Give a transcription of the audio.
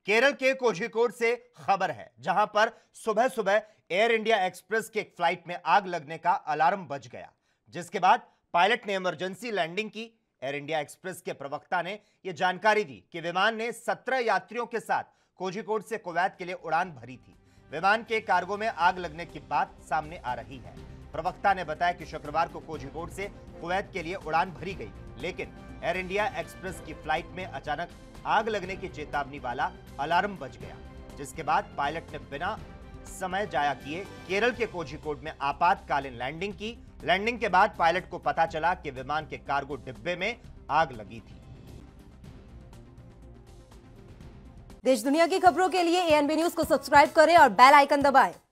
केरल के कोझिकोड से खबर है, जहां पर सुबह सुबह एयर इंडिया एक्सप्रेस के एक फ्लाइट में आग लगने का अलार्म बज गया, जिसके बाद पायलट ने इमरजेंसी लैंडिंग की। एयर इंडिया एक्सप्रेस के प्रवक्ता ने यह जानकारी दी कि विमान ने 17 यात्रियों के साथ कोझिकोड से कुवैत के लिए उड़ान भरी थी। विमान के कार्गो में आग लगने की बात सामने आ रही है। प्रवक्ता ने बताया कि शुक्रवार को कोझिकोड से कुवैत के लिए उड़ान भरी गई, लेकिन एयर इंडिया एक्सप्रेस की फ्लाइट में अचानक आग लगने की चेतावनी वाला अलार्म बज गया, जिसके बाद पायलट ने बिना समय जाया किए केरल के कोझिकोड में आपातकालीन लैंडिंग की। लैंडिंग के बाद पायलट को पता चला कि विमान के कार्गो डिब्बे में आग लगी थी। देश दुनिया की खबरों के लिए एएनबी न्यूज को सब्सक्राइब करें और बेल आइकन दबाएं।